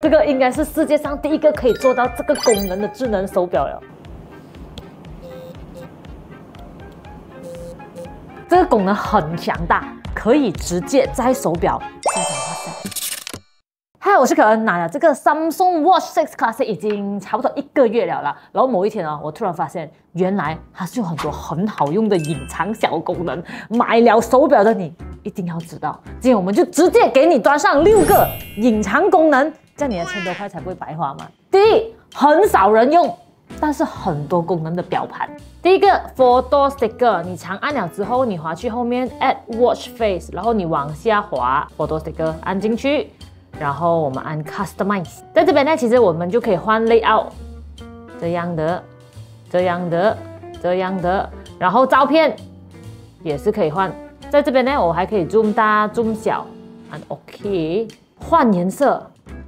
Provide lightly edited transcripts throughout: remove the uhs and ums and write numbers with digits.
这个应该是世界上第一个可以做到这个功能的智能手表了。这个功能很强大，可以直接在手表下载WhatsApp。嗨，我是可恩，拿了这个 Samsung Watch 6 Classic 已经差不多1个月了啦。然后某一天哦，我突然发现，原来它是有很多很好用的隐藏小功能。买了手表的你一定要知道。今天我们就直接给你端上6个隐藏功能，这样你的1000多块才不会白花嘛。第一，很少人用，但是很多功能的表盘。第一个 Photo Sticker， 你长按了之后，你滑去后面 Add Watch Face， 然后你往下滑 Photo Sticker 按进去。然后我们按 Customize， 在这边呢，其实我们就可以换 Layout， 这样的，这样的，这样的。然后照片也是可以换，在这边呢，我还可以 zoom 大、zoom 小，按 OK， 换颜色。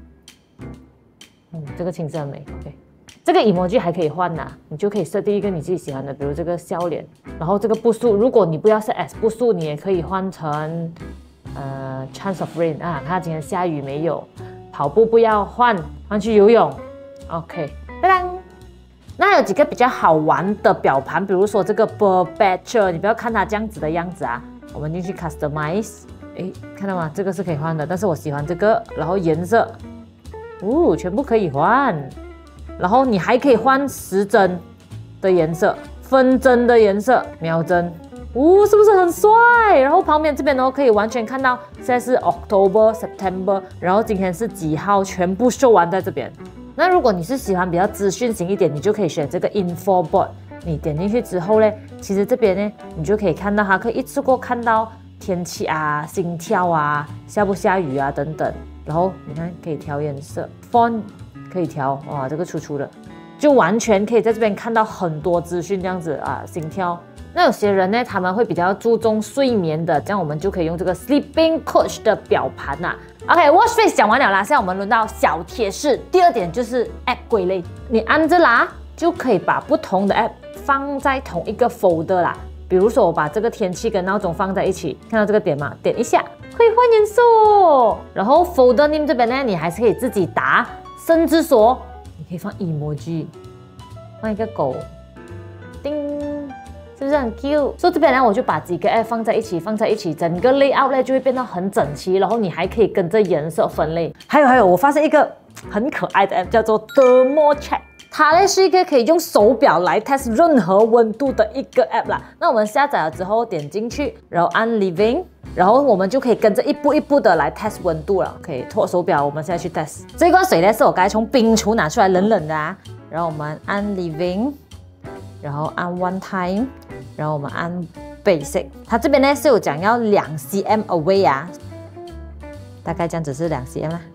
这个青色很美 ，OK。这个 emoji 还可以换呐，你就可以设定一个你自己喜欢的，比如这个笑脸。然后这个步数，如果你不要设 S 步数，你也可以换成。Chance of rain 啊，看今天下雨没有？跑步不要换去游泳。OK， 当当。那有几个比较好玩的表盘，比如说这个 Perpetual， 你不要看它这样子的样子啊。我们进去 Customize， 哎，看到吗？这个是可以换的，但是我喜欢这个。然后颜色，全部可以换。然后你还可以换时针的颜色、分针的颜色、秒针。是不是很帅？然后旁边这边呢，可以完全看到现在是 October、September， 然后今天是几号，全部秀完在这边。那如果你是喜欢比较资讯型一点，你就可以选这个 Info Board。你点进去之后呢，其实这边呢，你就可以看到它可以一次过看到天气啊、心跳啊、下不下雨啊等等。然后你看可以调颜色 ，Font 可以调，哇，这个粗粗的，就完全可以在这边看到很多资讯这样子啊，心跳。那有些人呢，他们会比较注重睡眠的，这样我们就可以用这个 Sleeping Coach 的表盘呐。OK，Watch Face 讲完了啦，现在我们轮到小贴士。第二点就是 App 归类，你按着啦，就可以把不同的 App 放在同一个 folder 啦。比如说我把这个天气跟闹钟放在一起，看到这个点吗？点一下可以换颜色哦。然后 Folder Name 这边呢，你还是可以自己打，甚至说你可以放 emoji， 放一个狗，叮。是不是很 cute？ 所以这边呢，我就把几个 app 放在一起，整个 layout 呢就会变得很整齐，然后你还可以跟着颜色分类。还有，我发现一个很可爱的 app 叫做 Thermocheck， 它呢是一个可以用手表来 test 任何温度的一个 app 啦。那我们下载了之后点进去，然后按 Living， 然后我们就可以跟着一步一步的来 test 温度了。可以脱手表，我们现在去 test。这一罐水呢是我刚才从冰橱拿出来冷冷的啊，然后我们按 Living。然后按 One Time， 然后我们按 Basic， 它这边呢是有讲要2 cm away 啊，大概这样子是2 cm 啦，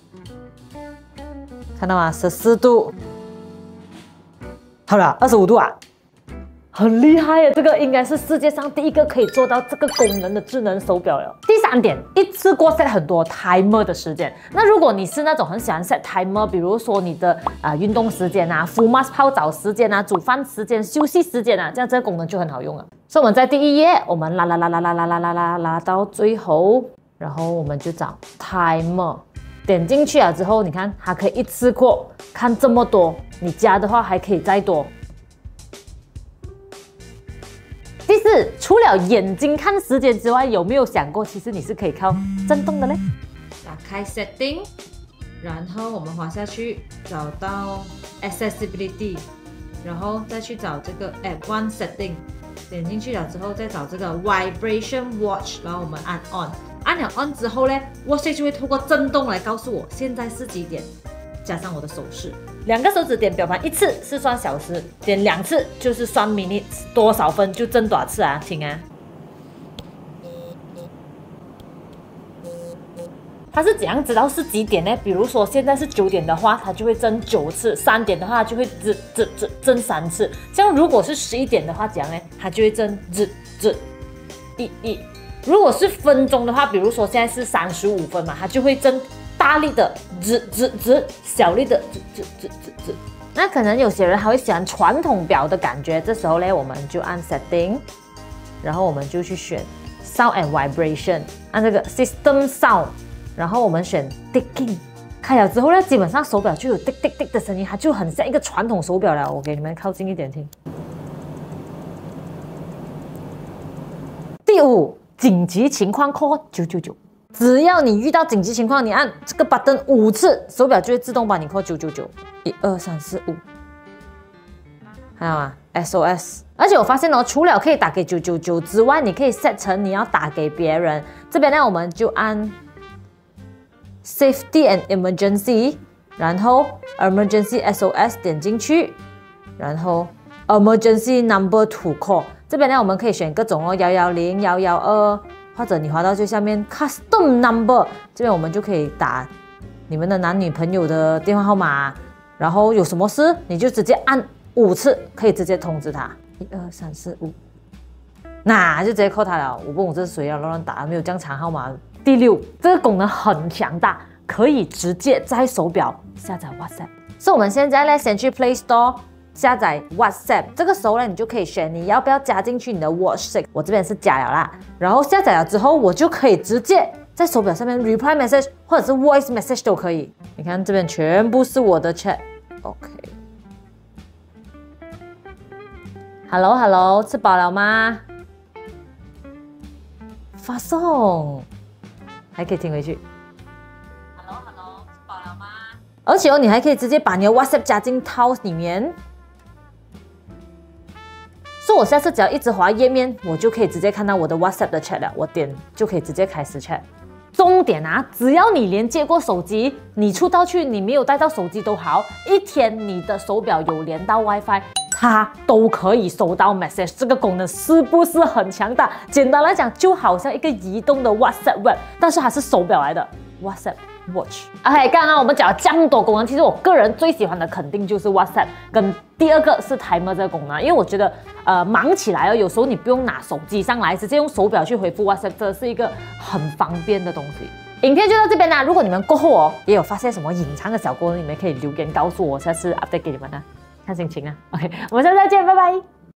看到吗？14度，好了，25度啊，很厉害耶！这个应该是世界上第一个可以做到这个功能的智能手表了。第3点，一次过 set 很多 timer 的时间。那如果你是那种很喜欢 set timer， 比如说你的运动时间啊、敷 mask 泡澡时间啊、煮饭时间、休息时间啊，这样这个功能就很好用了。所以我们在第1页，我们拉到最后，然后我们就找 timer， 点进去了之后，你看它可以一次过看这么多，你加的话还可以再多。第4，除了眼睛看时间之外，有没有想过，其实你是可以靠震动的嘞？打开 Setting， 然后我们滑下去，找到 Accessibility， 然后再去找这个 Advanced Setting， 点进去了之后，再找这个 Vibration Watch， 然后我们按 On， 按了 On 之后呢 ，Watch 就会透过震动来告诉我现在是几点，加上我的手势。2个手指点表盘1次是算小时，点2次就是算 minutes， 多少分就震多少次啊？听啊！它是怎样知道是几点呢？比如说现在是9点的话，它就会震9次；3点的话就会震3次。像如果是11点的话，怎样呢？它就会震1。如果是分钟的话，比如说现在是35分嘛，它就会震大力的小力的那可能有些人还会喜欢传统表的感觉，这时候呢，我们就按 Setting， 然后我们就去选 Sound and Vibration， 按这个 System Sound， 然后我们选 Ticking， 开了之后呢，基本上手表就有滴滴滴的声音，它就很像一个传统手表了。我给你们靠近一点听。第5，紧急情况 call 999。只要你遇到紧急情况，你按这个 button 5次，手表就会自动帮你 call 999。1、2、3、4、5，还有啊 SOS。而且我发现哦，除了可以打给999之外，你可以 set 成你要打给别人。这边呢，我们就按 Safety and Emergency， 然后 Emergency SOS 点进去，然后 Emergency Number to Call。这边呢，我们可以选各种哦，110、112，或者你滑到最下面 Custom Number， 这边我们就可以打你们的男女朋友的电话号码，然后有什么事你就直接按5次，可以直接通知他。1、2、3、4、5，那就直接 call 他了。我不懂这是谁啊，乱打，没有这样长号码。第6，这个功能很强大，可以直接在手表下载 WhatsApp。所以我们现在呢，先去 Play Store 下载 WhatsApp。这个时候呢，你就可以选你要不要加进去你的 Watch 6。我这边是加了啦。然后下载了之后，我就可以直接在手表上面 reply message 或者是 voice message 都可以。你看这边全部是我的 chat。OK。Hello， 吃饱了吗？发送。还可以听回去。Hello， 吃饱了吗？而且哦，你还可以直接把你的 WhatsApp 加进 Taos 里面。所以我下次只要一直滑页面，我就可以直接看到我的 WhatsApp 的 chat 了。我点就可以直接开始 chat。重点啊，只要你连接过手机，你出到去你没有带到手机都好，一天你的手表有连到 WiFi。它都可以收到 message， 这个功能是不是很强大？简单来讲，就好像一个移动的 WhatsApp Web， 但是它是手表来的 WhatsApp Watch。OK， 刚刚我们讲了这么多功能，其实我个人最喜欢的肯定就是 WhatsApp， 跟第2个是 Timer 这个功能，因为我觉得忙起来哦，有时候你不用拿手机上来，直接用手表去回复 WhatsApp， 这是一个很方便的东西。影片就到这边啦，如果你们过后哦也有发现什么隐藏的小功能，你们可以留言告诉我，下次 update 给你们啊。看心情啊 ，OK， 我们下次再见，拜拜。